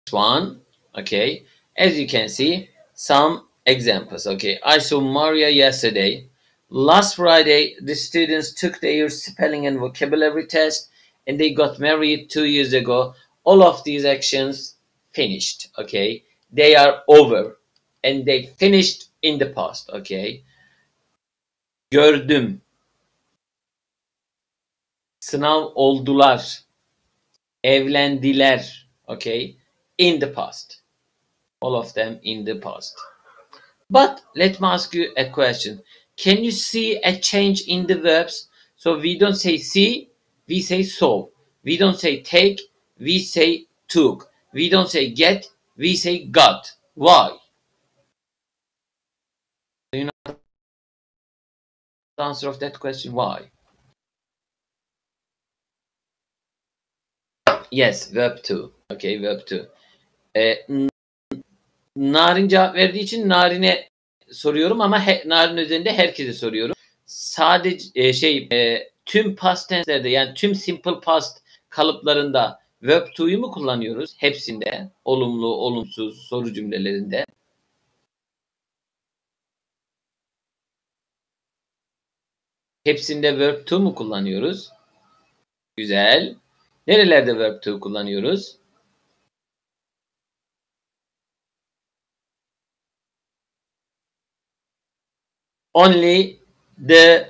one. Okay, as you can see, some examples. Okay, I saw Maria yesterday. Last Friday, the students took their spelling and vocabulary test, and they got married 2 years ago. All of these actions finished. Okay, they are over, and they finished in the past. Okay, gördüm, sınav oldular, evlendiler. Okay, in the past. All of them in the past. But let me ask you a question. Can you see a change in the verbs? So we don't say see, we say saw. We don't say take, we say took. We don't say get, we say got. Why? Do you know the answer of that question? Why? Yes, verb to. Okay, verb to. Narin cevap verdiği için Narin'e soruyorum ama Narin üzerinde herkese soruyorum. Sadece tüm past tense'lerde yani tüm simple past kalıplarında verb to'yu mu kullanıyoruz? Hepsinde. Olumlu, olumsuz soru cümlelerinde. Hepsinde verb to mu kullanıyoruz? Güzel. Nerelerde verb to kullanıyoruz? Only the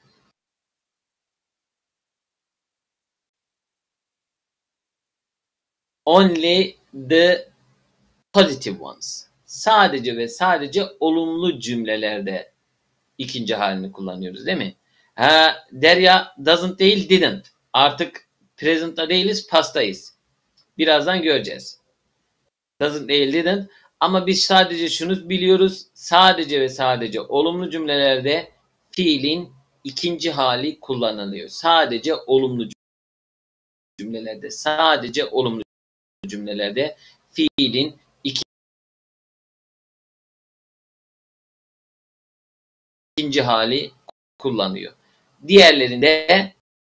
positive ones. Sadece ve sadece olumlu cümlelerde ikinci halini kullanıyoruz değil mi? Derya doesn't değil didn't. Artık present'ta değiliz, past'tayız. Birazdan göreceğiz. Doesn't değil didn't. Ama biz sadece şunu biliyoruz. Sadece ve sadece olumlu cümlelerde fiilin ikinci hali kullanılıyor. Sadece olumlu cümlelerde. Sadece olumlu cümlelerde fiilin ikinci hali kullanıyor. Diğerlerinde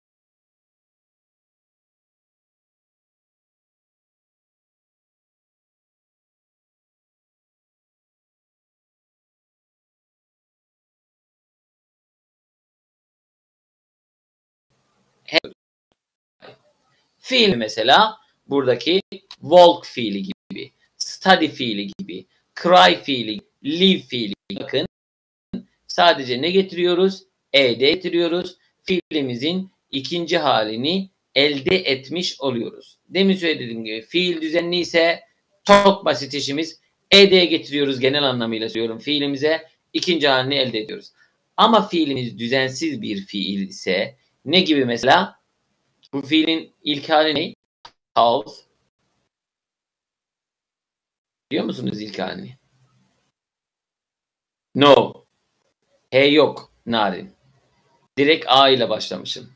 fiil mesela buradaki walk fiili gibi, study fiili gibi, cry fiili, live fiili gibi. Bakın sadece ne getiriyoruz? Ed getiriyoruz. Fiilimizin ikinci halini elde etmiş oluyoruz. Demin söylediğim gibi fiil düzenli ise çok basit işimiz. Ed'ye getiriyoruz genel anlamıyla söylüyorum fiilimize. İkinci halini elde ediyoruz. Ama fiilimiz düzensiz bir fiil ise ne gibi mesela? Bu fiilin ilk hali ne? Have. Biliyor musunuz ilk halini? No. He yok. Narin. Direkt A ile başlamışım.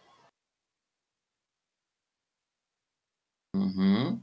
Hı-hı.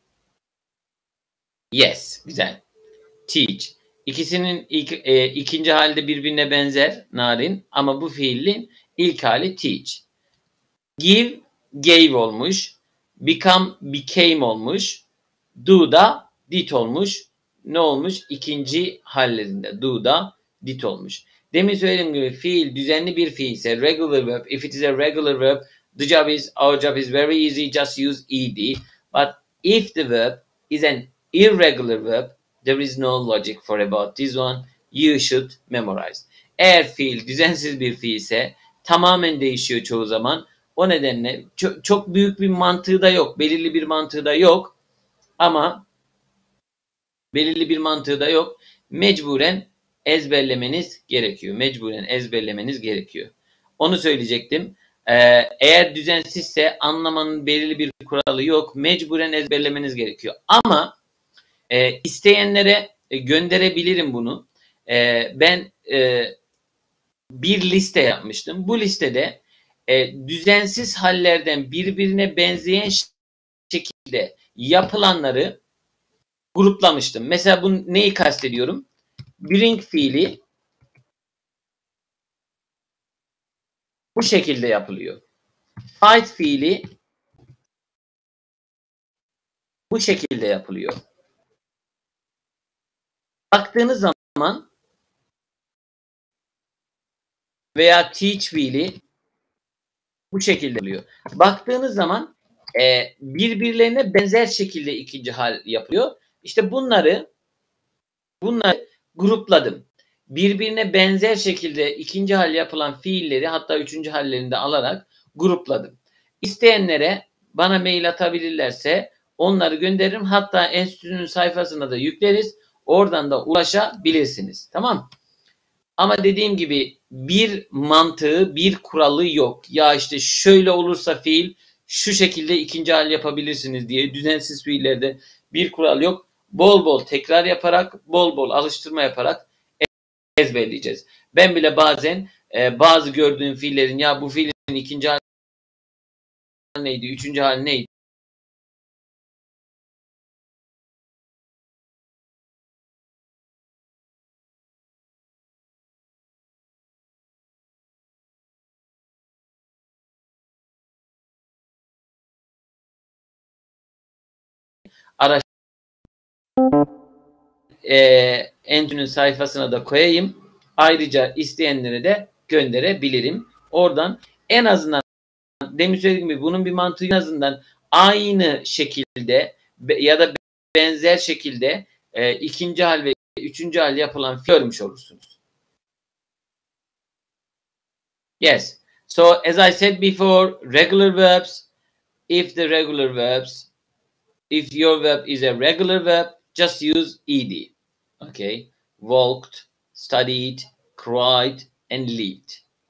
Yes. Güzel. Teach. İkisinin ikinci hali de birbirine benzer. Narin. Ama bu fiilin ilk hali teach. Give, gave olmuş. Become, became olmuş. Do da did olmuş. Ne olmuş? İkinci hallerinde. Do da did olmuş. Demin söylediğim gibi fiil düzenli bir fiil ise regular verb. If it is a regular verb, our job is very easy. Just use ed. But if the verb is an irregular verb, there is no logic for about this one. You should memorize. Eğer fiil düzensiz bir fiil ise tamamen değişiyor çoğu zaman. O nedenle çok büyük bir mantığı da yok. Belirli bir mantığı da yok. Ama belirli bir mantığı da yok. Mecburen ezberlemeniz gerekiyor. Mecburen ezberlemeniz gerekiyor. Onu söyleyecektim. Eğer düzensizse anlamanın belirli bir kuralı yok. Mecburen ezberlemeniz gerekiyor. Ama isteyenlere gönderebilirim bunu. Ben bir liste yapmıştım. Bu listede düzensiz hallerden birbirine benzeyen şekilde yapılanları gruplamıştım. Mesela bu neyi kastediyorum? Bring fiili bu şekilde yapılıyor. Fight fiili Bu şekilde yapılıyor. Baktığınız zaman veya teach fiili bu şekilde oluyor. Baktığınız zaman birbirlerine benzer şekilde ikinci hal yapıyor. İşte bunları grupladım. Birbirine benzer şekilde ikinci hal yapılan fiilleri, hatta üçüncü hallerini de alarak grupladım. İsteyenlere bana mail atabilirlerse onları gönderirim. Hatta enstitünün sayfasına da yükleriz. Oradan da ulaşabilirsiniz. Tamam. Ama dediğim gibi bir mantığı, bir kuralı yok. Ya işte şöyle olursa fiil şu şekilde ikinci hal yapabilirsiniz diye düzensiz fiillerde bir kural yok. Bol bol tekrar yaparak, bol bol alıştırma yaparak ezberleyeceğiz. Ben bile bazen bazı gördüğüm fiillerin, ya bu fiilin ikinci hali neydi, üçüncü hali neydi? Araç Enstitünün sayfasına da koyayım. Ayrıca isteyenlere de gönderebilirim. Oradan en azından demin söylediğim gibi bunun bir mantığı, en azından aynı şekilde ya da benzer şekilde ikinci hal ve üçüncü hal yapılan fiil görmüş olursunuz. Yes. So as I said before, regular verbs, if your verb is a regular verb, just use ed. Okay. Walked, studied, cried, and lived.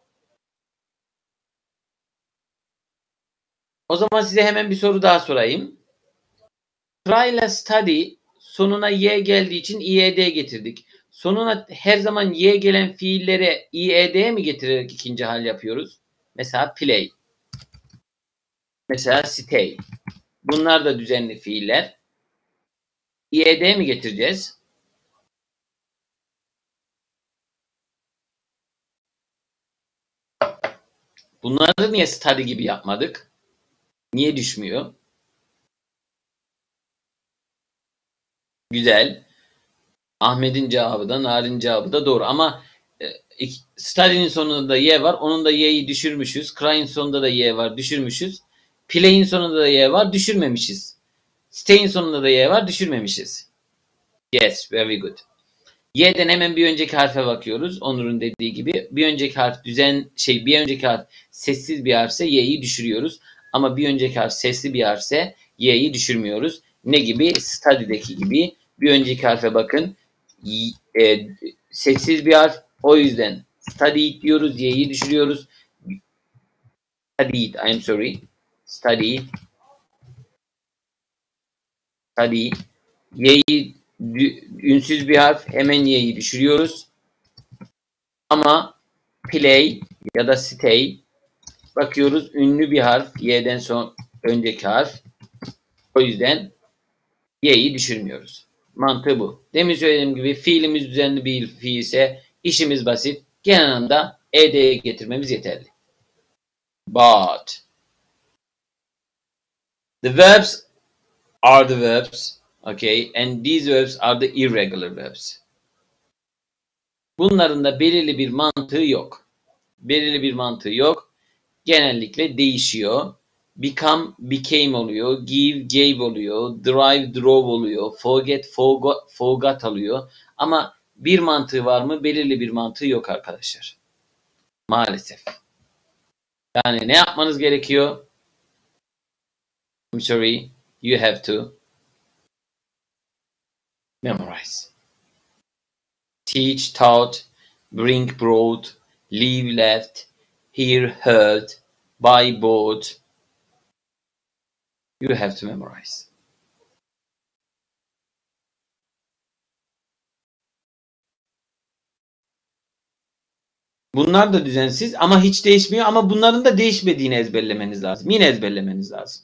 O zaman size hemen bir soru daha sorayım. Try ile study sonuna y geldiği için ied getirdik. Sonuna her zaman y gelen fiillere ied mi getirerek ikinci hal yapıyoruz? Mesela play. Mesela stay. Bunlar da düzenli fiiller. ied mi getireceğiz? Bunları niye study gibi yapmadık? Niye düşmüyor? Güzel. Ahmet'in cevabı da, Narin'in cevabı da doğru. Ama study'nin sonunda da y var. Onun da y'yi düşürmüşüz. Cry'in sonunda da y var. Düşürmüşüz. Play'in sonunda da y var. Düşürmemişiz. Stay'in sonunda da y var. Düşürmemişiz. Yes, very good. Y'den hemen bir önceki harfe bakıyoruz. Onur'un dediği gibi. Bir önceki harf bir önceki harf sessiz bir harfse y'yi düşürüyoruz. Ama bir önceki harf sesli bir harfse y'yi düşürmüyoruz. Ne gibi? Study'deki gibi. Bir önceki harfe bakın. Sessiz bir harf. O yüzden studied diyoruz. Y'yi düşürüyoruz. Studied. I'm sorry. Study. Study. Y'yi ünsüz bir harf. Hemen y'yi düşürüyoruz. Ama play ya da stay bakıyoruz, ünlü bir harf. Y'den son önceki harf. O yüzden y'yi düşürmüyoruz. Mantığı bu. Demin söylediğim gibi fiilimiz düzenli bir fiil ise işimiz basit. Genel anlamda ed'ye getirmemiz yeterli. But the verbs are the verbs. Okay. And these verbs are the irregular verbs. Bunların da belirli bir mantığı yok. Belirli bir mantığı yok. Genellikle değişiyor. Become, became oluyor. Give, gave oluyor. Drive, drove oluyor. Forget, forgot oluyor. Ama bir mantığı var mı? Belirli bir mantığı yok arkadaşlar. Maalesef. Yani ne yapmanız gerekiyor? I'm sorry. You have to memorize. Teach, taught, bring, brought, leave, left, hear, heard, buy, bought. You have to memorize. Bunlar da düzensiz ama hiç değişmiyor, ama bunların da değişmediğini ezberlemeniz lazım. Yine ezberlemeniz lazım.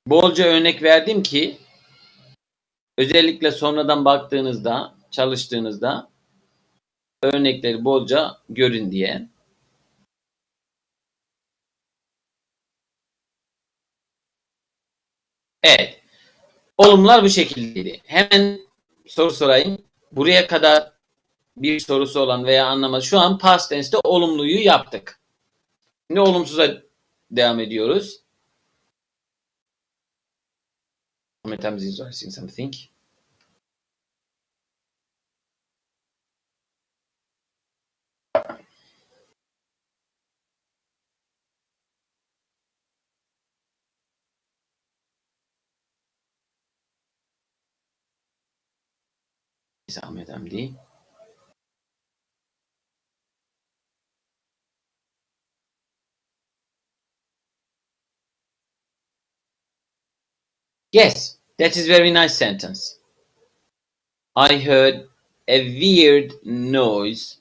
bolca örnek verdim ki özellikle sonradan baktığınızda, çalıştığınızda örnekleri bolca görün diye. Evet. Olumlar bu şekildeydi. Hemen soru sorayım. Buraya kadar bir sorusu olan veya anlamadı. Şu an past tense'te olumluyu yaptık. Şimdi olumsuza devam ediyoruz. Ahmet Hamza is writing something. Ahmet Hamdi. Yes, that is very nice sentence. I heard a weird noise,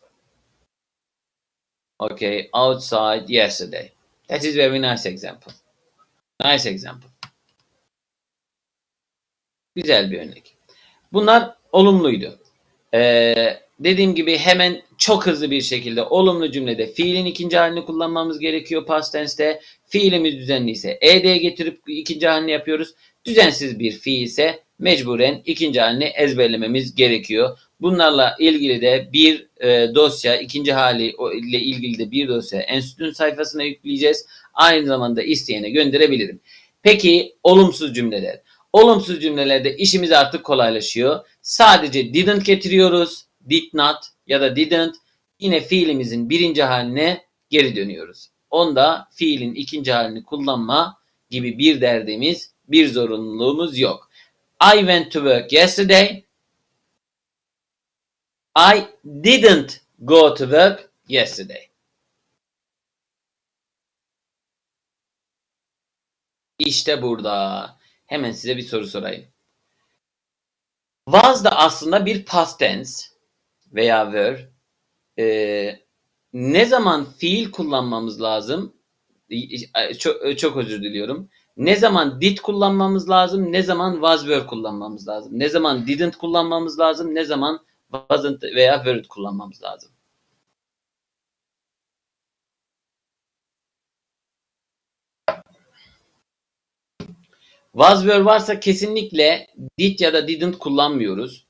okay, outside yesterday. That is very nice example. Nice example. Güzel bir örnek. Bunlar olumluydu. Dediğim gibi hemen çok hızlı bir şekilde olumlu cümlede fiilin ikinci halini kullanmamız gerekiyor past tense'te. Fiilimiz düzenliyse ed'ye getirip ikinci halini yapıyoruz. Düzensiz bir fiil ise mecburen ikinci halini ezberlememiz gerekiyor. Bunlarla ilgili de bir dosya, ikinci hali ile ilgili de bir dosya enstitünün sayfasına yükleyeceğiz. Aynı zamanda isteyene gönderebilirim. Peki olumsuz cümleler. Olumsuz cümlelerde işimiz artık kolaylaşıyor. Sadece didn't getiriyoruz. Did not ya da didn't. Yine fiilimizin birinci haline geri dönüyoruz. Onda fiilin ikinci halini kullanma gibi bir derdimiz, bir zorunluluğumuz yok. I went to work yesterday. I didn't go to work yesterday. İşte burada. Hemen size bir soru sorayım. Was da aslında bir past tense veya were. Ne zaman fiil kullanmamız lazım? Çok özür diliyorum. Ne zaman did kullanmamız lazım? Ne zaman was were kullanmamız lazım? Ne zaman didn't kullanmamız lazım? Ne zaman wasn't veya weren't kullanmamız lazım? Was were varsa kesinlikle did ya da didn't kullanmıyoruz.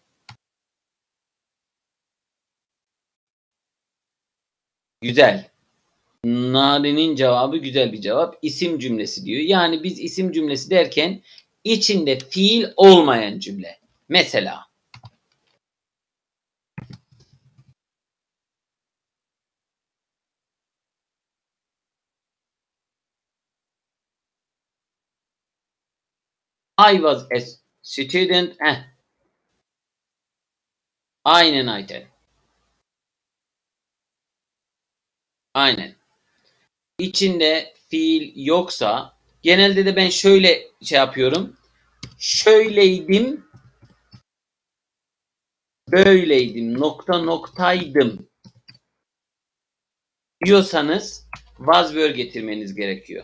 Güzel. Nari'nin cevabı güzel bir cevap. İsim cümlesi diyor. Yani biz isim cümlesi derken içinde fiil olmayan cümle. Mesela I was a student. Aynen Ayten. Aynen. İçinde fiil yoksa genelde de ben şöyle şey yapıyorum. Şöyleydim, böyleydim, nokta noktaydım diyorsanız was were getirmeniz gerekiyor.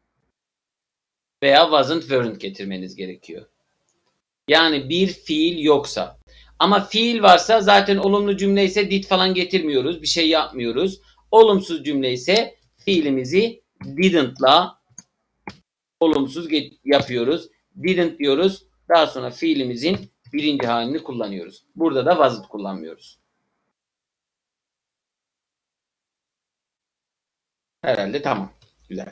Veya wasn't weren't getirmeniz gerekiyor. Yani bir fiil yoksa. Ama fiil varsa zaten olumlu cümle ise did falan getirmiyoruz. Bir şey yapmıyoruz. Olumsuz cümle ise fiilimizi didn't'la olumsuz yapıyoruz. Didn't diyoruz. Daha sonra fiilimizin birinci halini kullanıyoruz. Burada da wasn't kullanmıyoruz. Herhalde tamam. Güzel.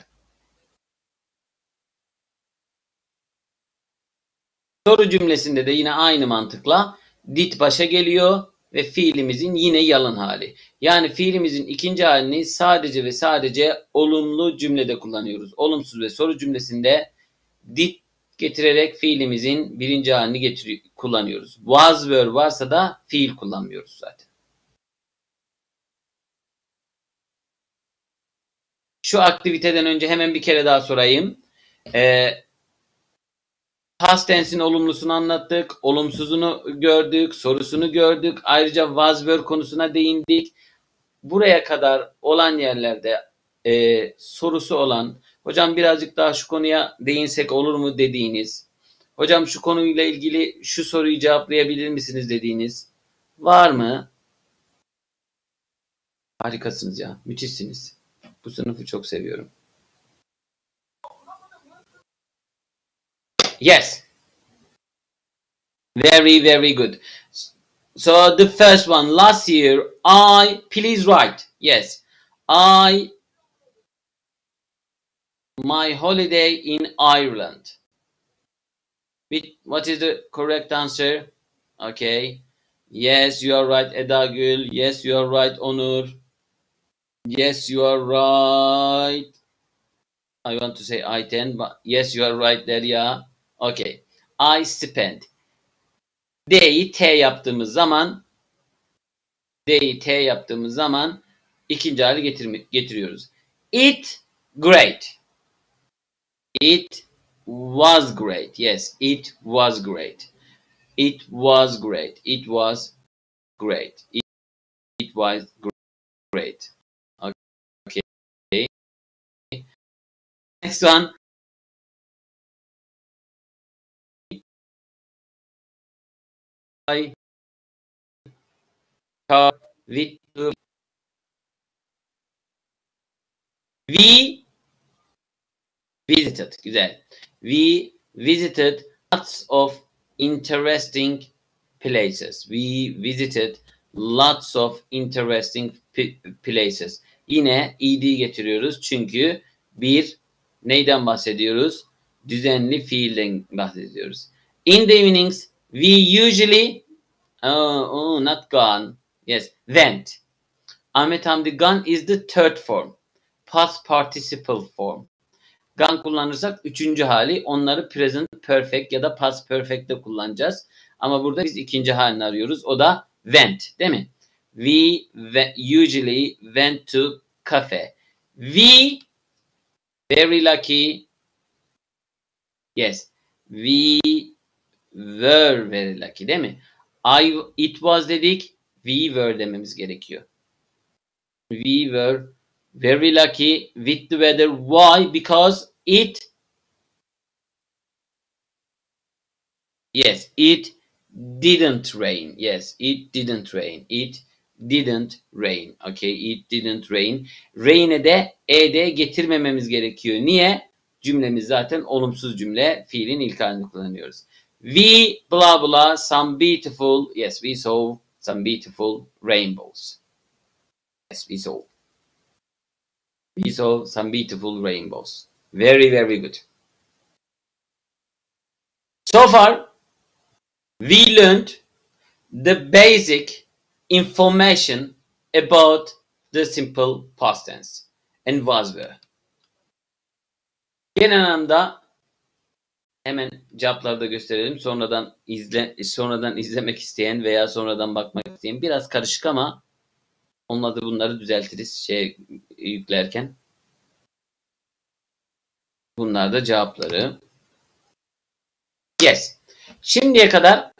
Soru cümlesinde de yine aynı mantıkla did başa geliyor ve fiilimizin yine yalın hali. Yani fiilimizin ikinci halini sadece ve sadece olumlu cümlede kullanıyoruz. Olumsuz ve soru cümlesinde did getirerek fiilimizin birinci halini kullanıyoruz. Was were varsa da fiil kullanmıyoruz zaten. Şu aktiviteden önce hemen bir kere daha sorayım. Past tense'in olumlusunu anlattık, olumsuzunu gördük, sorusunu gördük. Ayrıca was were konusuna değindik. Buraya kadar olan yerlerde sorusu olan, hocam birazcık daha şu konuya değinsek olur mu dediğiniz, hocam şu konuyla ilgili şu soruyu cevaplayabilir misiniz dediğiniz var mı? Harikasınız ya. Müthişsiniz. Bu sınıfı çok seviyorum. Yes. Very, very good. So the first one, last year, please write. Yes. My holiday in Ireland. What is the correct answer? Okay. Yes, you are right, Edagül. Yes, you are right, Onur. Yes, you are right. I want to say I-10, but yes, you are right, Derya. Okay. I spent. D'yi T yaptığımız zaman ikinci hali getiriyoruz. It great. It was great. Yes, it was great. It was great. It was great. It was great. Okay. Next one. We visited. Güzel. We visited lots of interesting places. We visited lots of interesting places. Yine ed getiriyoruz çünkü bir neyden bahsediyoruz? Düzenli fiilden bahsediyoruz. In the evenings we usually not gone. Yes, went. Ahmet Hamdi, gone is the third form. Past participle form. Gone kullanırsak üçüncü hali, onları present perfect ya da past perfect'te kullanacağız. Ama burada biz ikinci halini arıyoruz. O da went, değil mi? We usually went to cafe. We very lucky. Yes. We were very lucky, değil mi? It was dedik. We were dememiz gerekiyor. We were very lucky with the weather. Why? Because it didn't rain. Yes, it didn't rain. It didn't rain. Okay, it didn't rain. Rain'e de ed getirmememiz gerekiyor. Niye? Cümlemiz zaten olumsuz cümle. Fiilin ilk halini kullanıyoruz. We blah blah some beautiful. Yes, we saw some beautiful rainbows. Yes, we saw some beautiful rainbows. Very, very good. So far, we learned the basic information about the simple past tense and was were. Genel anlamda hemen cevapları da gösterelim. Sonradan izlemek isteyen veya sonradan bakmak isteyen, biraz karışık ama onunla bunları düzeltiriz yüklerken. Bunlar da cevapları. Yes. Şimdiye kadar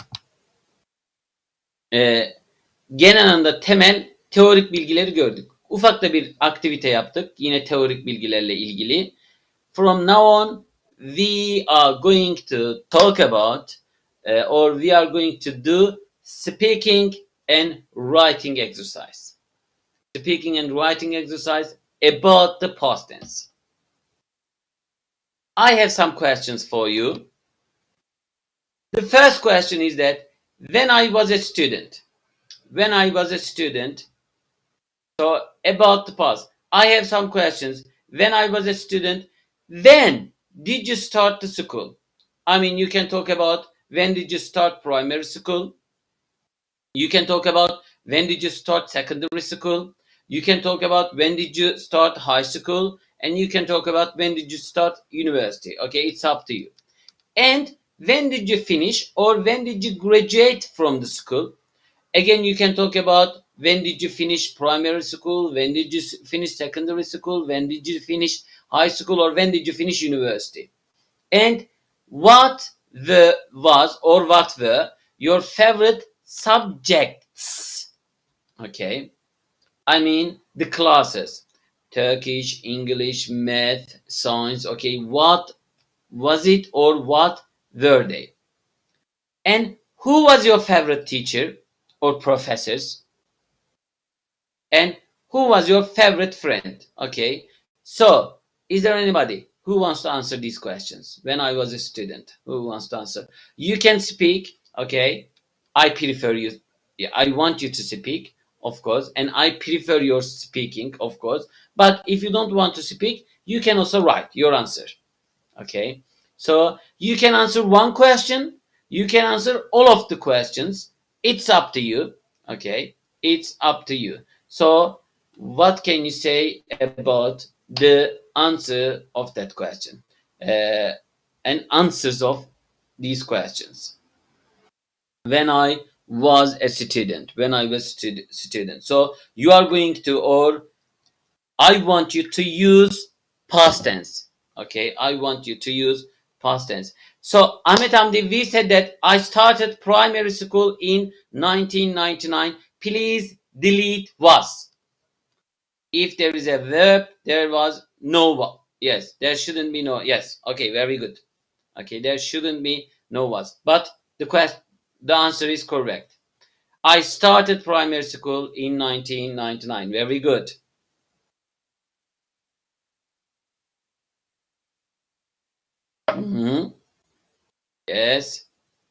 genel anlamda temel teorik bilgileri gördük. Ufak da bir aktivite yaptık. Yine teorik bilgilerle ilgili. From now on, we are going to talk about or we are going to do speaking and writing exercise. Speaking and writing exercise about the past tense. I have some questions for you. The first question is that when I was a student, so about the past, I have some questions. When I was a student, when did you start the school? I mean, you can talk about when did you start primary school? You can talk about when did you start secondary school? You can talk about when did you start high school? And you can talk about when did you start university. Okay, it's up to you. And when did you finish or when did you graduate from the school? Again, you can talk about when did you finish primary school, when did you finish secondary school, when did you finish high school, or when did you finish university? And what were your favorite subjects? Okay, I mean the classes. Turkish, English, math, science. Okay, what was it or what were they? And who was your favorite teacher or professors? And who was your favorite friend? Okay, so is there anybody who wants to answer these questions? When I was a student, who wants to answer? You can speak. Okay, I prefer you. Yeah, I want you to speak, of course, and I prefer your speaking, of course. But if you don't want to speak, you can also write your answer. Okay, so you can answer one question, you can answer all of the questions. It's up to you. Okay, it's up to you. So what can you say about the answer of that question, and answers of these questions? When I was a student, when I was student. So you are going to, or I want you to use past tense. Okay, I want you to use past tense. So Ahmet Hamdi, we said that I started primary school in 1999. Please delete was. If there is a verb, there was no. Yes, there shouldn't be no. Yes, okay, very good. Okay, there shouldn't be no was. But the answer is correct. I started primary school in 1999. Very good. Yes.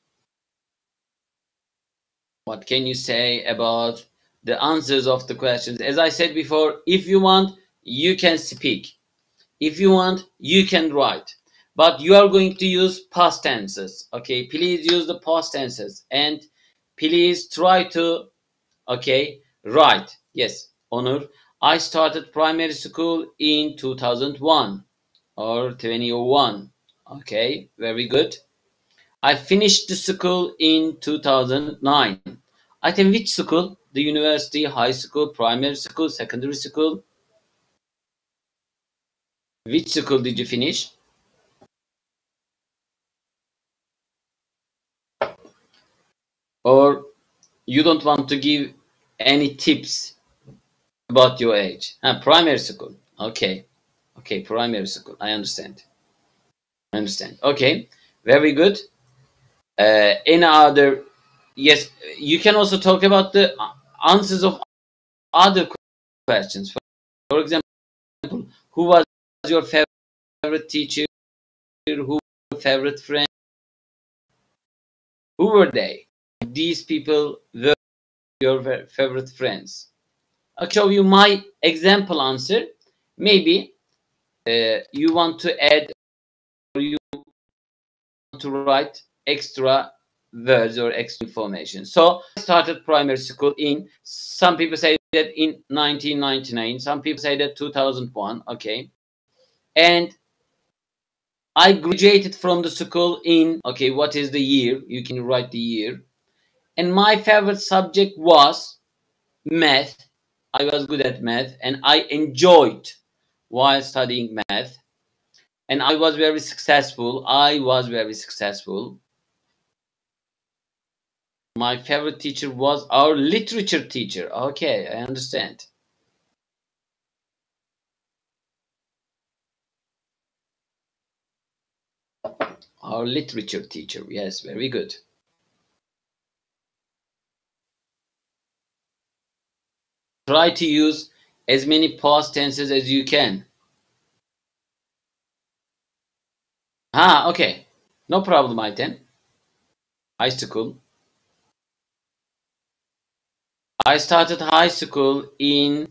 What can you say about the answers of the questions? As I said before, if you want, you can speak. If you want, you can write. But you are going to use past tenses. Okay, please use the past tenses and please try to, okay, write. Yes, Onur. I started primary school in 2001 or 2001. Okay, very good. I finished the school in 2009. I think which school? The university, high school, primary school, secondary school? Which school did you finish? Or you don't want to give any tips about your age? Primary school. Okay. Okay, primary school. I understand. I understand. Okay, very good. Any other? Yes, you can also talk about the answers of other questions. For example, who was your favorite teacher? Who was your favorite friend? Who were they? These people were your favorite friends. I'll show you my example answer. Maybe you want to add or you want to write extra words or extra information. So I started primary school in, some people say that in 1999, some people say that 2001, okay. And I graduated from the school in, okay, what is the year? You can write the year. And my favorite subject was math. I was good at math and I enjoyed while studying math. And I was very successful. I was very successful. My favorite teacher was our literature teacher. Okay, I understand. Our literature teacher. Yes, very good. Try to use as many past tenses as you can. Okay. No problem, Ayten. High school. I started high school in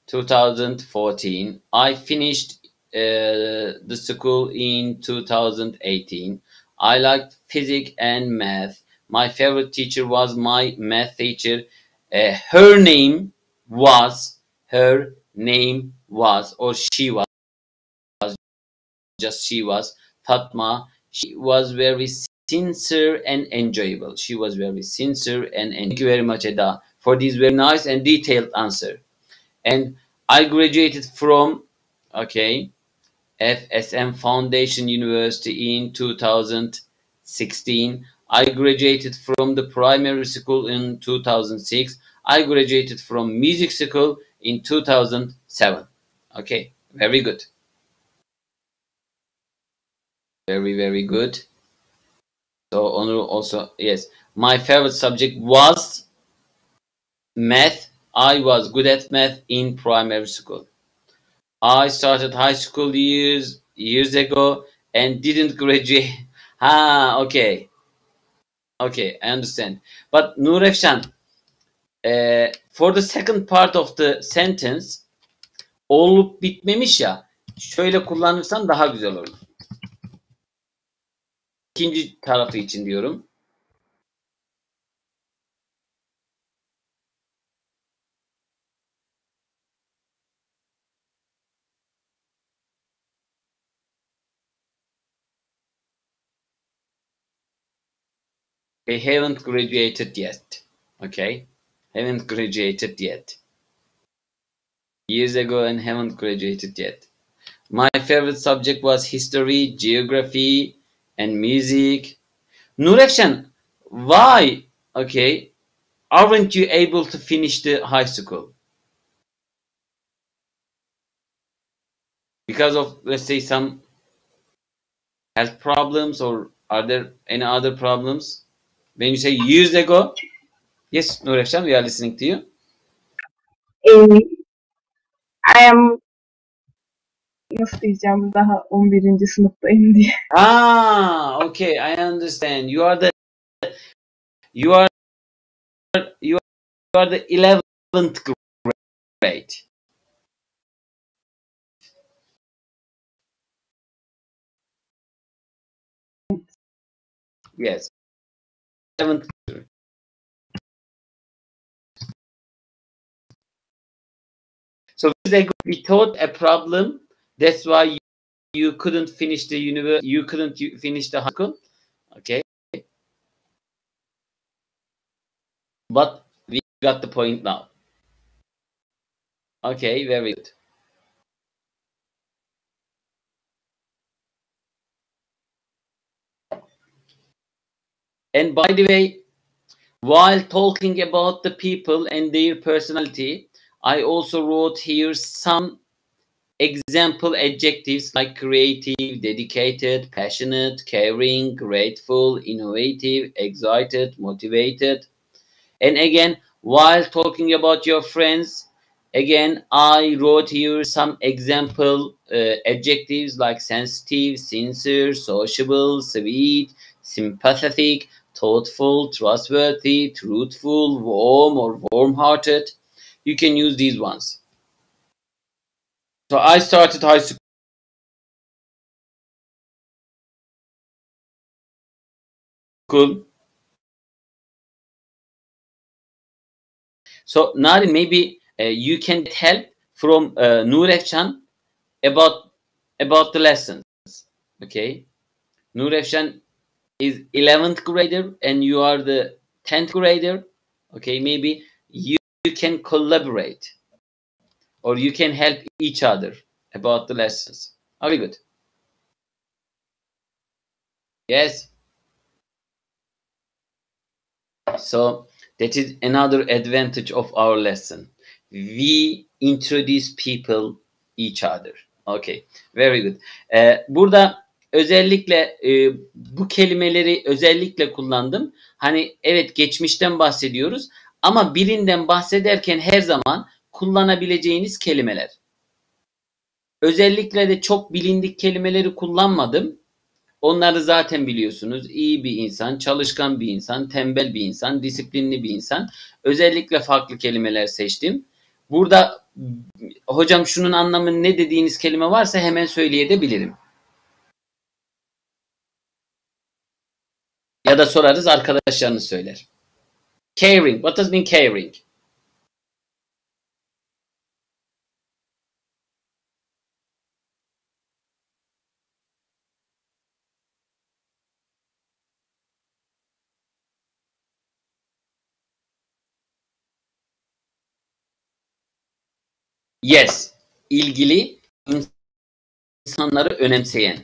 2014. I finished the school in 2018. I liked physics and math. My favorite teacher was my math teacher. Her name was, or she was, just she was, Fatma. She was very sincere and enjoyable. She was very sincere and thank you very much, Eda, for this very nice and detailed answer. And I graduated from, okay, FSM Foundation University in 2016. I graduated from the primary school in 2006. I graduated from music school in 2007. Okay, very good. Very, very good. So Onur also, yes. My favorite subject was math. I was good at math in primary school. I started high school years ago and didn't graduate. Ha, okay. Okay, I understand. But Nurefshan, for the second part of the sentence, olup bitmemiş ya, şöyle kullanırsan daha güzel olur. İkinci tarafı için diyorum. I haven't graduated yet. Okay? Haven't graduated yet. Years ago and haven't graduated yet. My favorite subject was history, geography, and music. Nurefshan, why, okay, aren't you able to finish the high school? Because of, let's say, some health problems, or are there any other problems? When you say years ago, yes, Nurefshan, we are listening to you. I am nasıl diyeceğim daha 11. sınıftayım diye. Ah, okay, I understand. You are you are the 11th grade. Yes, 11th. So we thought a problem. That's why you couldn't finish the university. You couldn't finish the high school. Okay, but we got the point now. Okay, very good. And by the way, while talking about the people and their personality, I also wrote here some example adjectives like creative, dedicated, passionate, caring, grateful, innovative, excited, motivated. And again, while talking about your friends, again, I wrote here some example adjectives like sensitive, sincere, sociable, sweet, sympathetic, thoughtful, trustworthy, truthful, warm, or warm hearted. You can use these ones. So I started high school. So Nari, maybe you can get help from Nurefshan about the lessons. Okay, Nurefshan is 11th grader and you are the 10th grader. Okay, maybe you can collaborate or you can help each other about the lessons. Are we good? Yes. So that is another advantage of our lesson. We introduce people each other. Okay, very good. Burada özellikle bu kelimeleri özellikle kullandım. Hani evet, geçmişten bahsediyoruz ama birinden bahsederken her zaman kullanabileceğiniz kelimeler. Özellikle de çok bilindik kelimeleri kullanmadım. Onları zaten biliyorsunuz. İyi bir insan, çalışkan bir insan, tembel bir insan, disiplinli bir insan. Özellikle farklı kelimeler seçtim. Burada hocam şunun anlamı ne dediğiniz kelime varsa hemen söyleyebilirim. Ya da sorarız, arkadaşlarınız söyler. Caring. What does mean caring? Yes. İlgili, insanları önemseyen.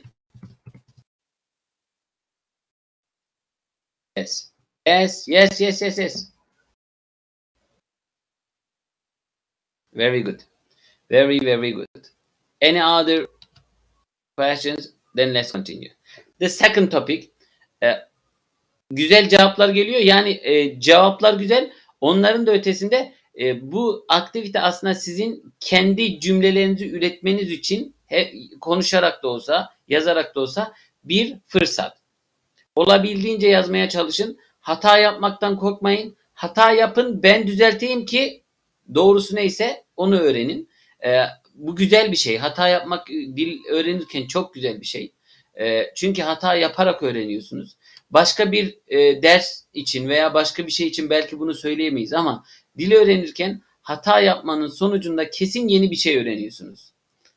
Yes. Yes, yes, yes, yes, yes. Very good. Very, very good. Any other questions? Then let's continue. The second topic. Güzel cevaplar geliyor. Yani cevaplar güzel. Onların da ötesinde bu aktivite aslında sizin kendi cümlelerinizi üretmeniz için konuşarak da olsa, yazarak da olsa bir fırsat. Olabildiğince yazmaya çalışın. Hata yapmaktan korkmayın. Hata yapın, ben düzelteyim ki doğrusu neyse onu öğrenin. Bu güzel bir şey. Hata yapmak dil öğrenirken çok güzel bir şey. Çünkü hata yaparak öğreniyorsunuz. Başka bir ders için veya başka bir şey için belki bunu söyleyemeyiz ama dil öğrenirken hata yapmanın sonucunda kesin yeni bir şey öğreniyorsunuz.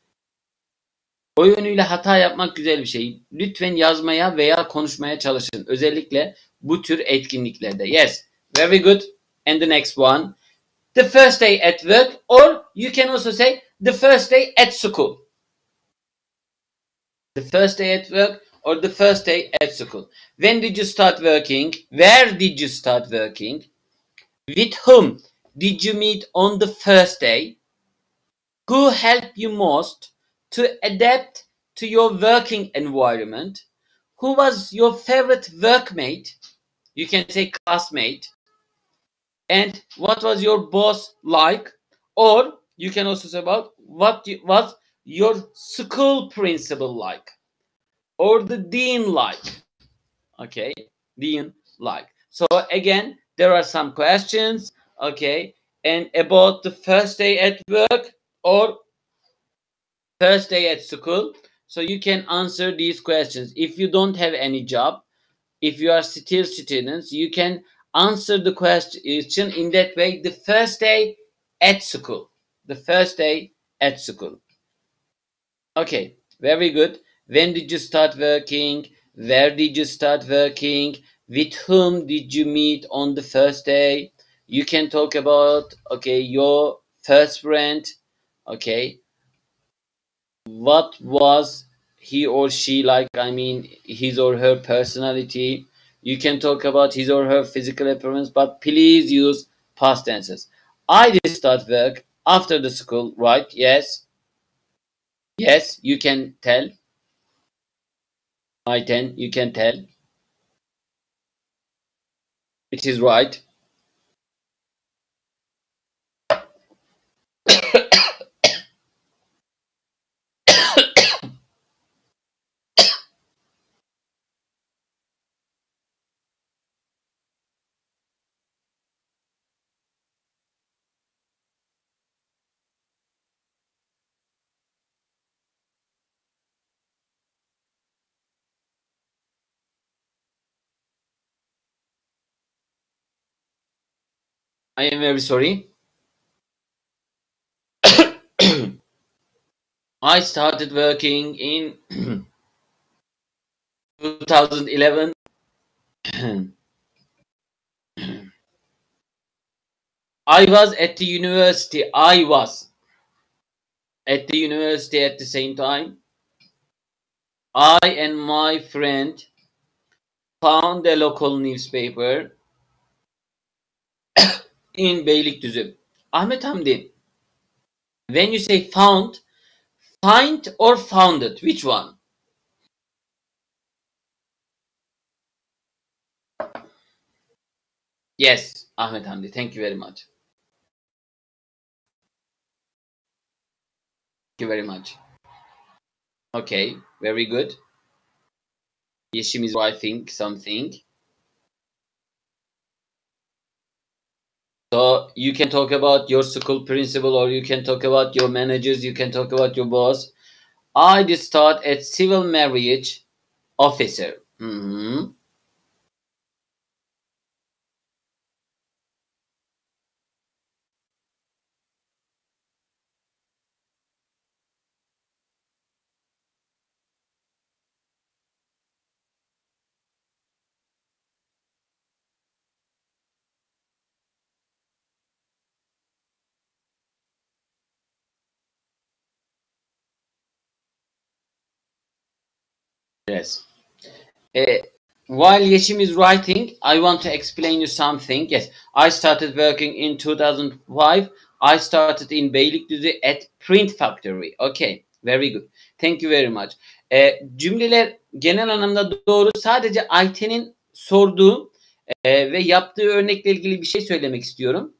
O yönüyle hata yapmak güzel bir şey. Lütfen yazmaya veya konuşmaya çalışın. Özellikle bu tür etkinliklerde. Yes, very good. And the next one. The first day at work, or you can also say the first day at school. The first day at work or the first day at school. When did you start working? Where did you start working? With whom did you meet on the first day? Who helped you most to adapt to your working environment? Who was your favorite workmate? You can say classmate. And what was your boss like? Or you can also say about what was your school principal like? Or the dean like? Okay, dean like. So again, there are some questions. Okay, and about the first day at work or first day at school. So you can answer these questions. If you don't have any job, if you are still students, you can answer the question in that way. The first day at school. The first day at school. Okay, very good. When did you start working? Where did you start working? With whom did you meet on the first day? You can talk about, okay, your first friend. Okay, what was he or she like? I mean, his or her personality. You can talk about his or her physical appearance, but please use past tenses. I did start work after the school, right? Yes. Yes, you can tell. I-10, you can tell. It is right. I am very sorry. I started working in 2011. I was at the university. I was at the university at the same time. I and my friend found a local newspaper in Beylikdüzü. Ahmet Hamdi, when you say found, find or founded, which one? Yes, Ahmet Hamdi, thank you very much. Thank you very much. Okay, very good. Yeşim is writing something. So you can talk about your school principal, or you can talk about your managers, you can talk about your boss. I did start at civil marriage officer. Yes. While Yeşim is writing, I want to explain you something. Yes, I started working in 2005. I started in Beylikdüzü at Print Factory. Okay, Very good. Thank you very much. Cümleler genel anlamda doğru. Sadece Ayten'in sorduğu ve yaptığı örnekle ilgili bir şey söylemek istiyorum.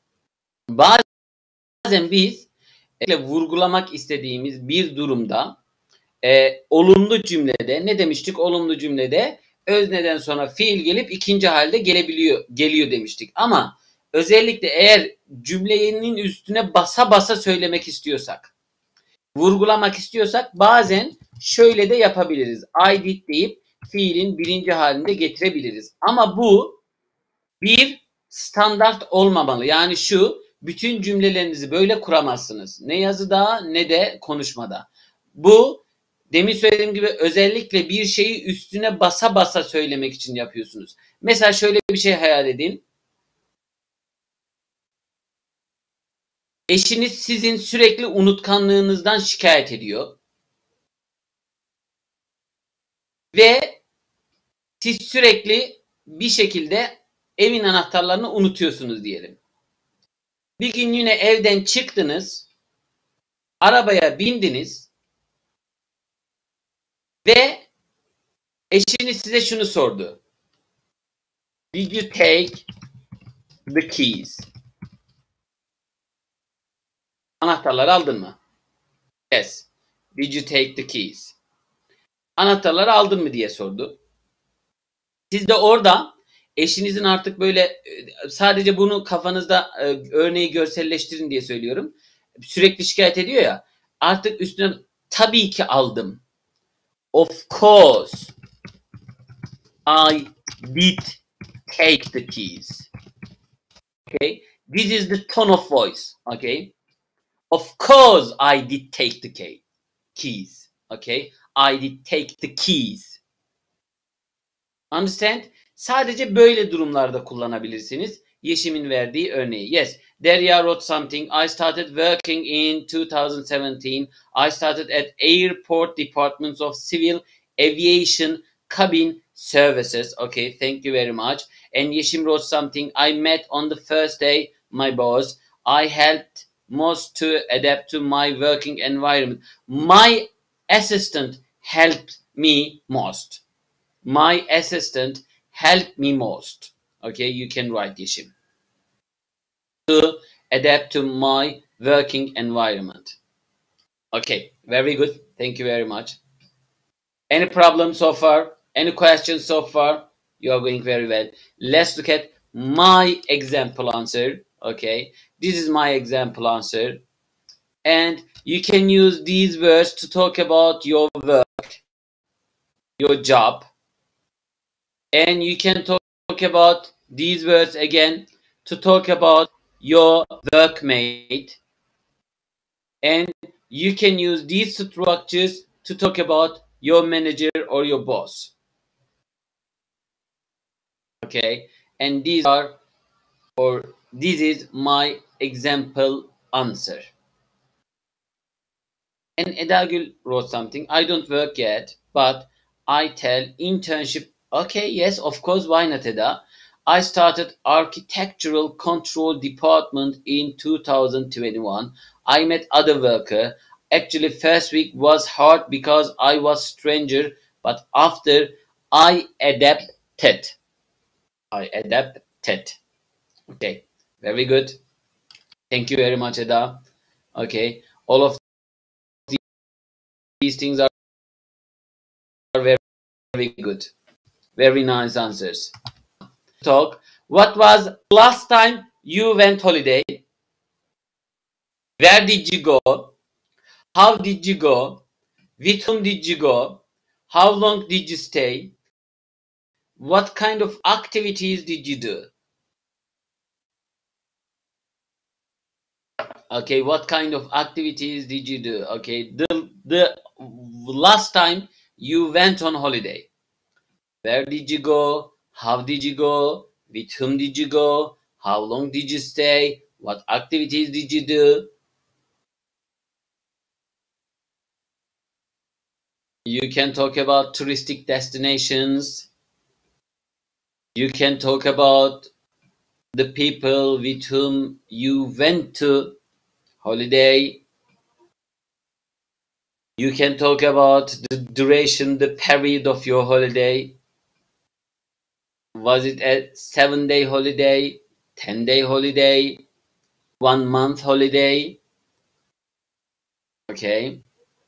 Bazen biz vurgulamak istediğimiz bir durumda olumlu cümlede ne demiştik? Olumlu cümlede özneden sonra fiil gelip ikinci halde geliyor demiştik. Ama özellikle eğer cümlenin üstüne basa basa söylemek istiyorsak, vurgulamak istiyorsak bazen şöyle de yapabiliriz. I did deyip fiilin birinci halinde getirebiliriz. Ama bu bir standart olmamalı. Yani şu, bütün cümlelerinizi böyle kuramazsınız. Ne yazıda ne de konuşmada. Bu demin söylediğim gibi özellikle bir şeyi üstüne basa basa söylemek için yapıyorsunuz. Mesela şöyle bir şey hayal edin. Eşiniz sizin sürekli unutkanlığınızdan şikayet ediyor. Ve siz sürekli bir şekilde evin anahtarlarını unutuyorsunuz diyelim. Bir gün yine evden çıktınız, arabaya bindiniz ve eşiniz size şunu sordu. Did you take the keys? Anahtarları aldın mı? Yes. Did you take the keys? Anahtarları aldın mı diye sordu. Siz de orada eşinizin artık böyle sadece bunu kafanızda örneği görselleştirin diye söylüyorum. Sürekli şikayet ediyor ya. Artık üstüne tabii ki aldım. Of course I did take the keys. Okay? This is the tone of voice. Okay? Of course I did take the keys. Okay? I did take the keys. Understand? Sadece böyle durumlarda kullanabilirsiniz. Yeşim'in verdiği örneği. Yes, Derya wrote something. I started working in 2017. I started at Airport Department of Civil Aviation Cabin Services. Okay, thank you very much. And Yeşim wrote something. I met on the first day my boss. I helped most to adapt to my working environment. My assistant helped me most. My assistant helped me most. Okay, you can write Yeşim. To adapt to my working environment. Okay, very good. Thank you very much. Any problems so far? Any questions so far? You are going very well. Let's look at my example answer. Okay, this is my example answer. And you can use these words to talk about your work, your job. And you can talk about these words again to talk about your workmate. And you can use these structures to talk about your manager or your boss. Okay, and these are, or this is my example answer. And Edagül wrote something. I don't work yet, but I tell internship. Okay, yes, of course, why not, Eda? I started architectural control department in 2021. I met other worker. Actually, first week was hard because I was stranger, but after I adapted. Okay, very good. Thank you very much, Eda. Okay, all of these things are very, very good. Very nice answers. Talk. What was last time you went holiday? Where did you go? How did you go? With whom did you go? How long did you stay? What kind of activities did you do? Okay, what kind of activities did you do? Okay, the last time you went on holiday. Where did you go? How did you go? With whom did you go? How long did you stay? What activities did you do? You can talk about touristic destinations. You can talk about the people with whom you went to holiday. You can talk about the duration, the period of your holiday. Was it a 7-day holiday, 10-day holiday, 1 month holiday? Okay.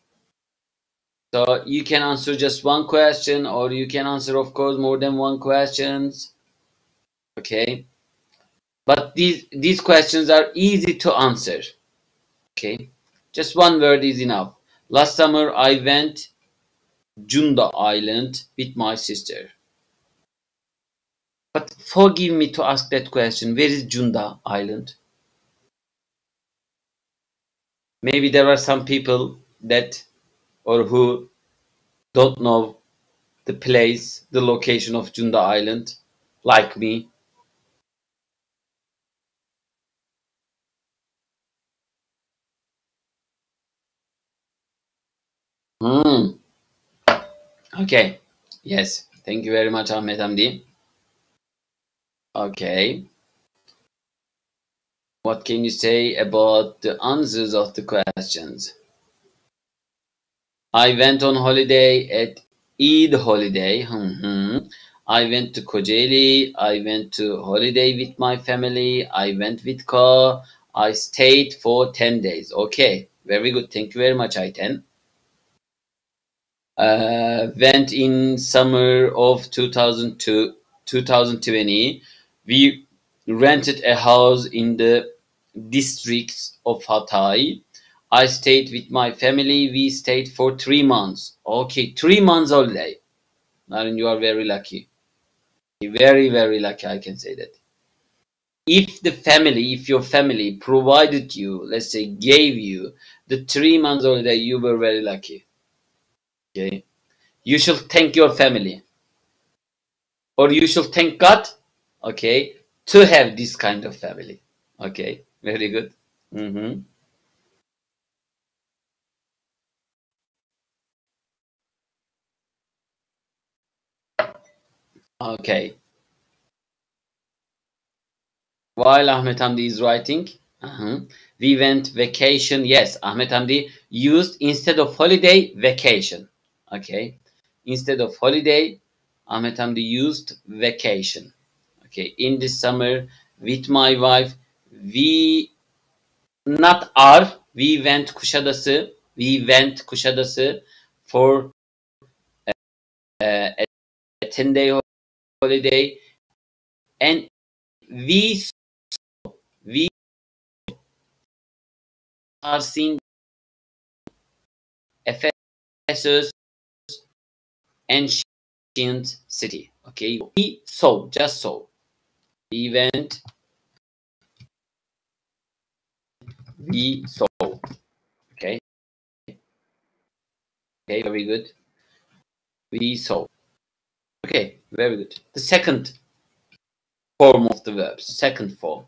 So you can answer just one question, or you can answer, of course, more than one questions. Okay. But these questions are easy to answer. Okay. Just one word is enough. Last summer I went Junda Island with my sister. But forgive me to ask that question. Where is Junda Island? Maybe there are some people that or who don't know the place, the location of Junda Island, like me. Hmm. Okay. Yes. Thank you very much, Ahmet Hamdi. Okay. What can you say about the answers of the questions? I went on holiday at Eid holiday. I went to Kocaeli. I went to holiday with my family. I went with car. I stayed for 10 days. Okay. Very good. Thank you very much, Ayten. Went in summer of 2002, 2020. We rented a house in the districts of Hatay. I stayed with my family. We stayed for 3 months. Okay, 3 months holiday. Narin, you are very lucky. Very, very lucky, I can say that. If your family provided you, let's say, gave you the 3 months holiday, you were very lucky. Okay. You should thank your family, or you should thank God, okay, to have this kind of family. Okay, very good. Hmm. Okay, while Ahmed Hamdi is writing, we went vacation. Yes, Ahmed Hamdi used instead of holiday vacation. Okay, instead of holiday, Ahmed Hamdi used vacation. Okay, in this summer with my wife, we not are. We went Kuşadası. We went Kuşadası for a 10-day holiday, and we we are seeing Ephesus, ancient city. Okay, we saw, just saw. We went, we saw. Okay, okay, very good. We saw. Okay, very good. The second form of the verbs, second form.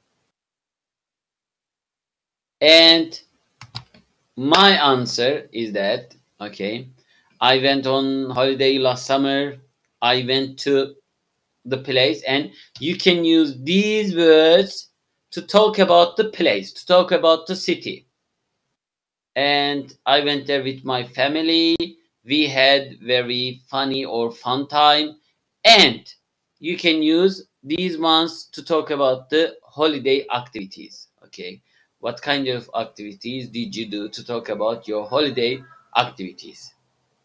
And my answer is that, okay, I went on holiday last summer. I went to the place, and you can use these words to talk about the place, to talk about the city. And I went there with my family. We had very funny or fun time. And you can use these ones to talk about the holiday activities. Okay, what kind of activities did you do to talk about your holiday activities?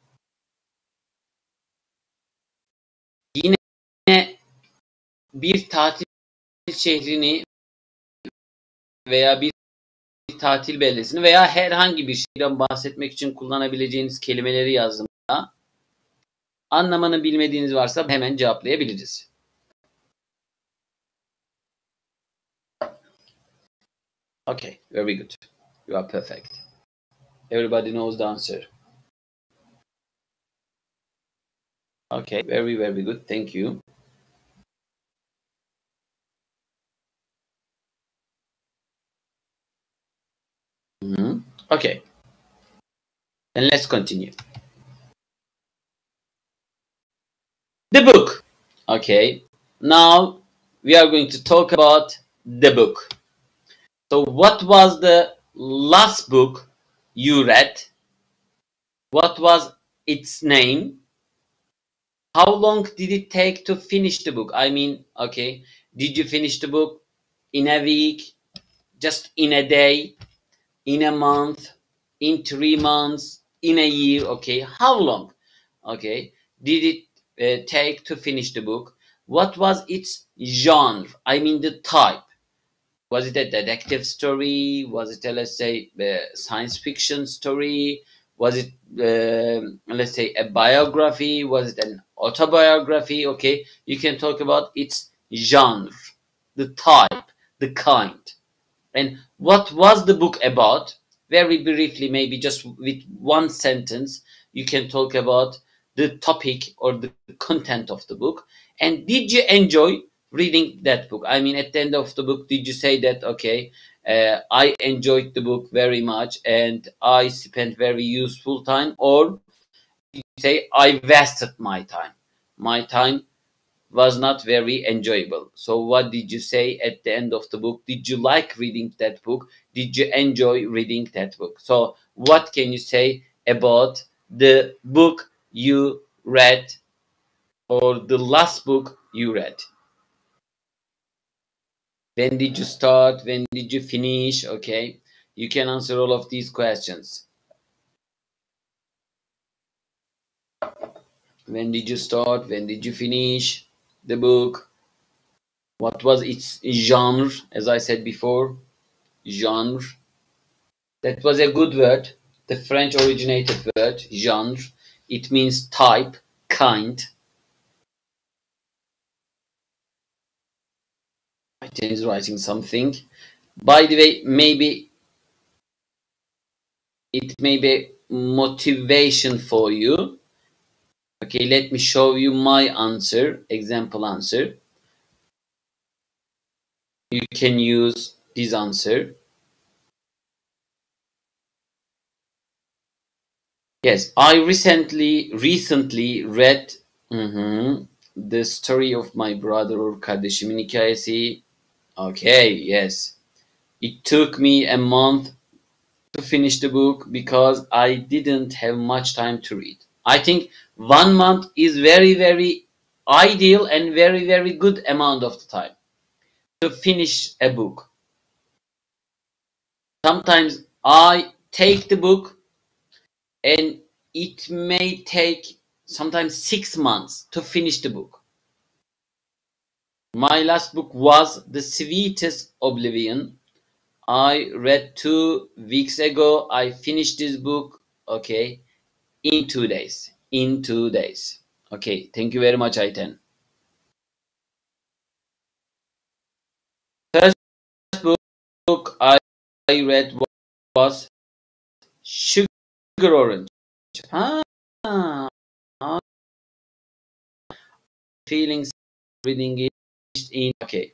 Yine bir tatil şehrini veya bir tatil beldesini veya herhangi bir şeyden bahsetmek için kullanabileceğiniz kelimeleri yazdım. Anlamını bilmediğiniz varsa hemen cevaplayabiliriz. Okay, very good. You are perfect. Everybody knows the answer. Okay, very, very good. Thank you. Okay, then let's continue. The book. Okay, now we are going to talk about the book. So, what was the last book you read? What was its name? How long did it take to finish the book? I mean, okay, did you finish the book in a week, just in a day, in a month, in 3 months, in a year? Okay, how long? Okay, did it take to finish the book? What was its genre? I mean, the type. Was it a detective story? Was it a, let's say, science fiction story? Was it, let's say, a biography? Was it an autobiography? Okay, you can talk about its genre, the type, the kind. And what was the book about? Very briefly, maybe just with one sentence, you can talk about the topic or the content of the book. And did you enjoy reading that book? I mean, at the end of the book, did you say that, okay, I enjoyed the book very much and I spent very useful time? Or did you say, I wasted my time? My time was not very enjoyable. So what did you say at the end of the book? Did you like reading that book? Did you enjoy reading that book? So what can you say about the book you read or the last book you read? When did you start? When did you finish? Okay, you can answer all of these questions. When did you start? When did you finish the book? What was its genre? As I said before, genre. That was a good word. The French originated word, genre. It means type, kind. It is writing something. By the way, maybe it may be motivation for you. Okay, let me show you my answer, example answer. You can use this answer. Yes, I recently read the story of my brother or kardeşimin hikayesi. Okay, yes. It took me a month to finish the book because I didn't have much time to read. I think 1 month is very, very ideal and very, very good amount of the time to finish a book. Sometimes I take the book and it may take sometimes 6 months to finish the book. My last book was The Sweetest Oblivion. I read 2 weeks ago. I finished this book, okay, in 2 days. In 2 days. Okay, thank you very much, Ayten. First book I read was Sugar Orange. Ah, feelings reading it in. Okay.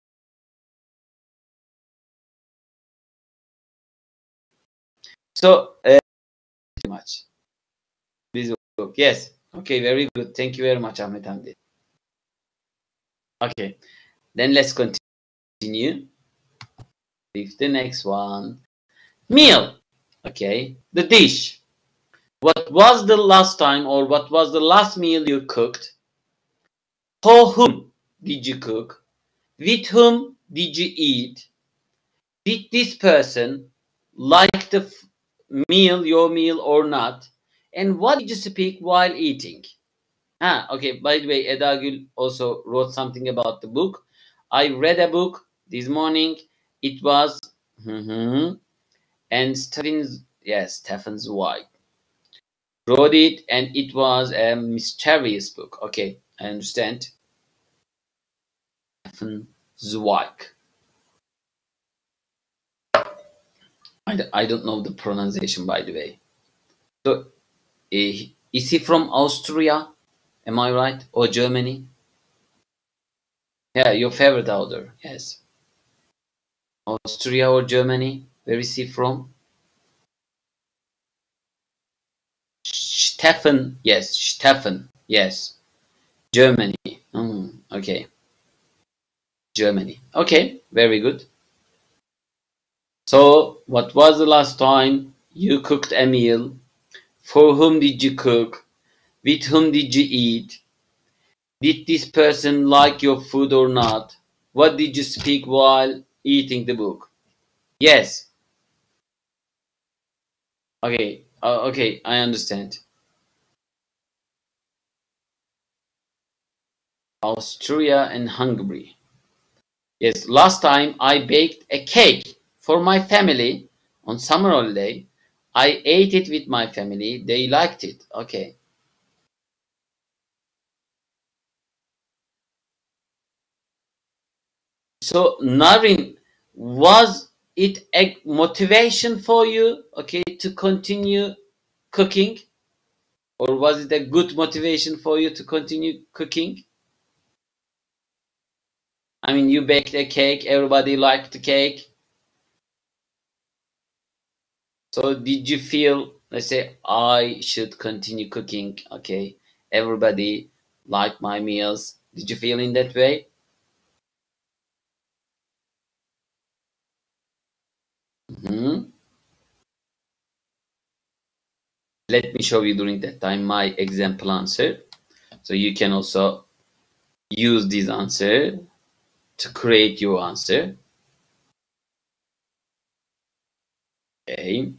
So, much. This book. Yes. Okay, very good. Thank you very much, Ahmet Hamdi. Okay, then let's continue with the next one. Meal. Okay, the dish. What was the last time or what was the last meal you cooked? For whom did you cook? With whom did you eat? Did this person like the meal, your meal or not? And what did you speak while eating? Ah, okay. By the way, Edagül also wrote something about the book. I read a book this morning. It was, and Stephen Zweig wrote it, and it was a mysterious book. Okay, I understand. Stephen Zweig. I don't know the pronunciation, by the way. So, is he from Austria? Am I right? Or Germany? Yeah, your favorite author. Yes. Austria or Germany? Where is he from? Stefan. Yes, Stefan. Yes. Germany. Okay. Germany. Okay, very good. So, what was the last time you cooked a meal? For whom did you cook? With whom did you eat? Did this person like your food or not? What did you speak while eating the book? Yes. Okay. Okay, I understand. Austria and Hungary. Yes, last time I baked a cake for my family on summer holiday. I ate it with my family. They liked it. Okay. So, Naren, was it a motivation for you, okay, to continue cooking? Or was it a good motivation for you to continue cooking? I mean, you baked a cake, everybody liked the cake. So did you feel, let's say, I should continue cooking, okay? Everybody like my meals. Did you feel in that way? Mhm. Let me show you during that time my example answer. So you can also use this answer to create your answer. Okay.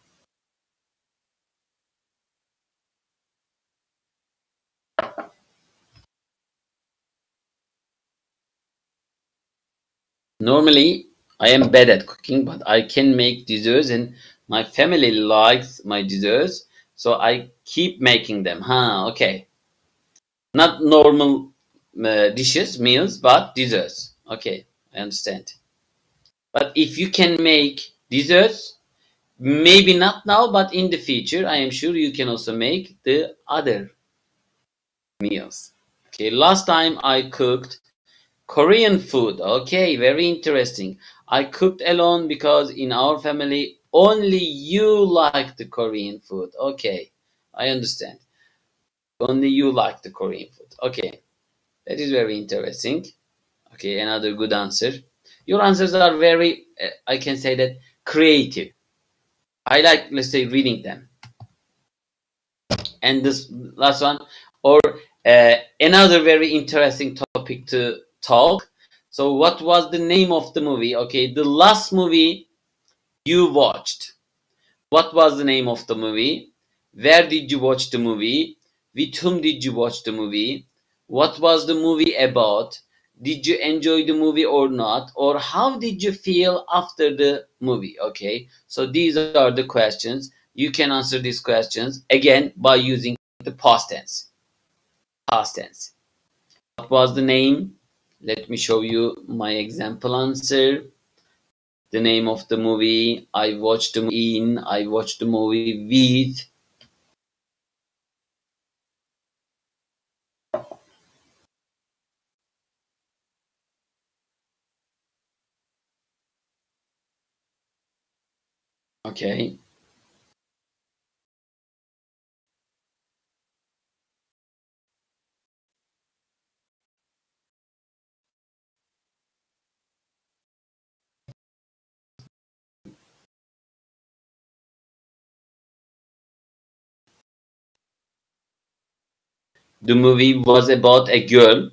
Normally, I am bad at cooking, but I can make desserts, and my family likes my desserts, so I keep making them. Huh? Okay, not normal dishes, meals, but desserts. Okay, I understand. But if you can make desserts, maybe not now, but in the future, I am sure you can also make the other meals. Okay, last time I cooked Korean food. Okay, very interesting. I cooked alone because in our family only you like the Korean food. Okay, I understand. Only you like the Korean food. Okay, that is very interesting. Okay, another good answer. Your answers are very, I can say that, creative. I like, let's say, reading them. And this last one, or another very interesting topic to talk. So, what was the name of the movie? Okay, the last movie you watched. What was the name of the movie? Where did you watch the movie? With whom did you watch the movie? What was the movie about? Did you enjoy the movie or not? Or how did you feel after the movie? Okay, so these are the questions. You can answer these questions again by using the past tense. Past tense. What was the name? Let me show you my example answer. The name of the movie I watched the movie in, I watched the movie with. Okay. The movie was about a girl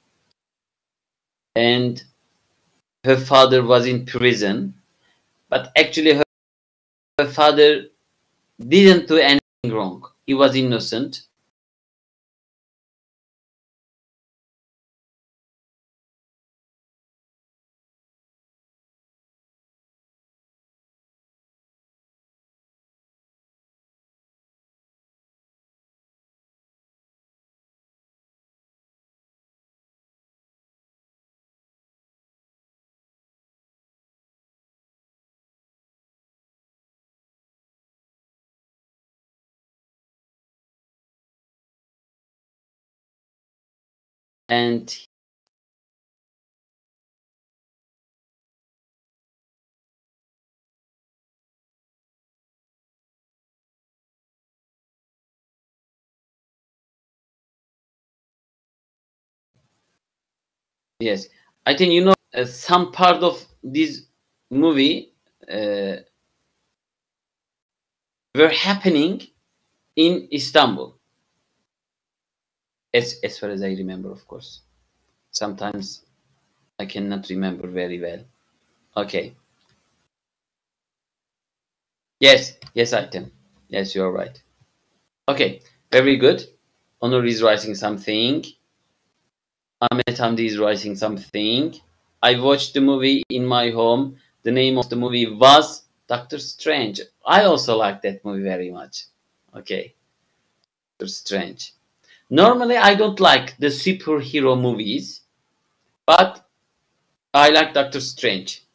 and her father was in prison, but actually her father didn't do anything wrong. He was innocent. And yes, I think some part of this movie uh, were happening in Istanbul. As far as I remember, of course. Sometimes I cannot remember very well. Okay. Yes, I can. Yes, you are right. Okay, very good. Onur is writing something. Ahmet Hamdi is writing something. I watched the movie in my home. The name of the movie was Doctor Strange. I also like that movie very much. Okay, Doctor Strange. Normally, I don't like the superhero movies, but I like Doctor Strange.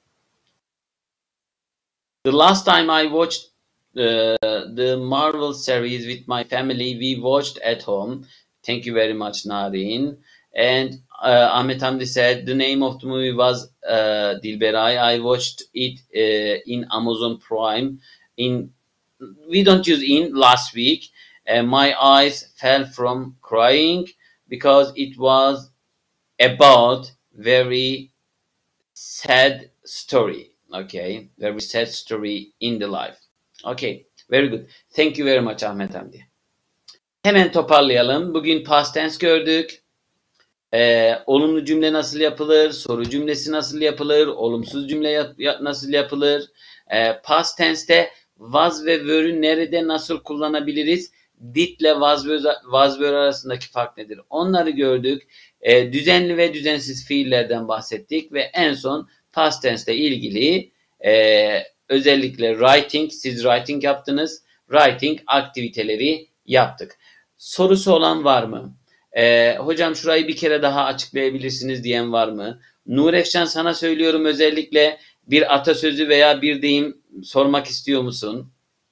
The last time I watched the Marvel series with my family, we watched at home. Thank you very much, Narin. And Ahmet Hamdi said the name of the movie was Dilberay. I watched it in Amazon Prime. We don't use in last week. My eyes fell from crying because it was about very sad story. Okay, very sad story in the life. Okay, very good. Thank you very much Ahmet Hamdi. Hemen toparlayalım. Bugün past tense gördük. Olumlu cümle nasıl yapılır? Soru cümlesi nasıl yapılır? Olumsuz cümle nasıl yapılır? Past tense'te was ve were'ü nerede nasıl kullanabiliriz? Did ile was were arasındaki fark nedir? Onları gördük. Düzenli ve düzensiz fiillerden bahsettik ve en son past tense ile ilgili özellikle writing, siz writing yaptınız. Writing aktiviteleri yaptık. Sorusu olan var mı? Hocam şurayı bir kere daha açıklayabilirsiniz diyen var mı? Nur Efşan sana söylüyorum, özellikle bir atasözü veya bir deyim sormak istiyor musun?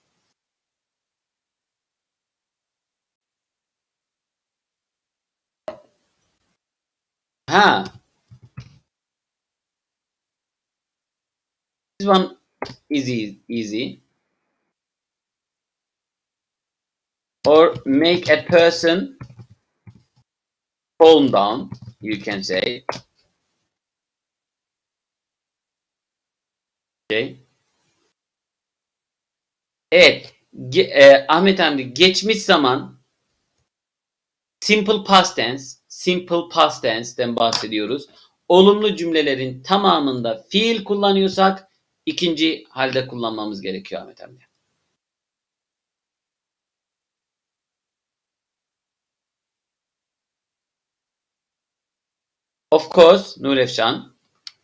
Ha. This one is easy. Or make a person calm down, you can say. Okay. Evet. Ahmet Hamdi, geçmiş zaman simple past tense'den bahsediyoruz. Olumlu cümlelerin tamamında fiil kullanıyorsak ikinci halde kullanmamız gerekiyor Ahmet Hamdi. Of course, Nur Efşan.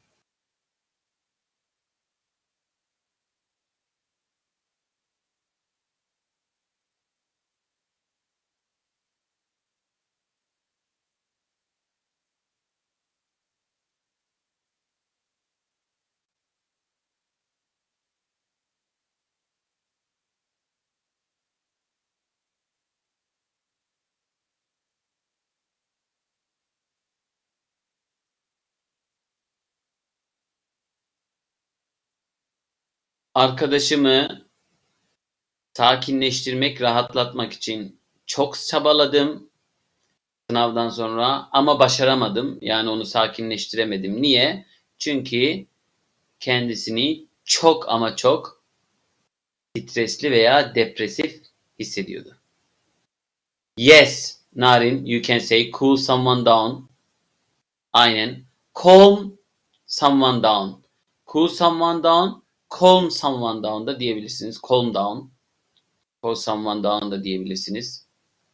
Arkadaşımı sakinleştirmek, rahatlatmak için çok çabaladım sınavdan sonra ama başaramadım. Yani onu sakinleştiremedim. Niye? Çünkü kendisini çok ama çok stresli veya depresif hissediyordu. Yes, Narin, you can say cool someone down. Aynen. Calm someone down. Cool someone down. Calm someone down da diyebilirsiniz. Calm down. Calm someone down da diyebilirsiniz.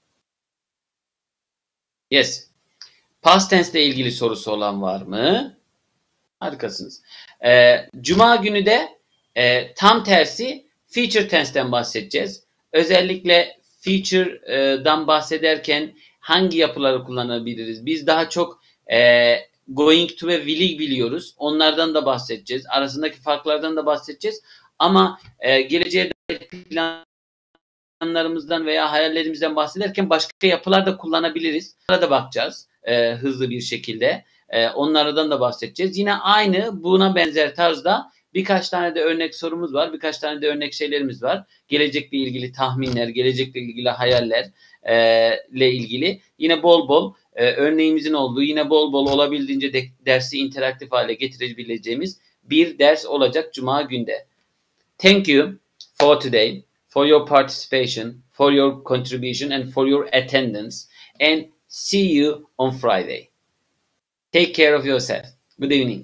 Yes. Past tense ile ilgili sorusu olan var mı? Harikasınız. Cuma günü de tam tersi future tense'ten bahsedeceğiz. Özellikle future'dan bahsederken hangi yapıları kullanabiliriz? Biz daha çok going to ve will'i biliyoruz. Onlardan da bahsedeceğiz. Arasındaki farklardan da bahsedeceğiz. Ama geleceğe dair planlarımızdan veya hayallerimizden bahsederken başka yapılar da kullanabiliriz. Onlara da bakacağız hızlı bir şekilde. Onlardan da bahsedeceğiz. Yine aynı buna benzer tarzda birkaç tane de örnek sorumuz var. Birkaç tane de örnek şeylerimiz var. Gelecekle ilgili tahminler, gelecekle ilgili hayaller ile ilgili. Yine bol bol örneğimizin olduğu, yine bol bol olabildiğince de dersi interaktif hale getirebileceğimiz bir ders olacak Cuma günde. Thank you for today, for your participation, for your contribution and for your attendance. And see you on Friday. Take care of yourself. Good evening.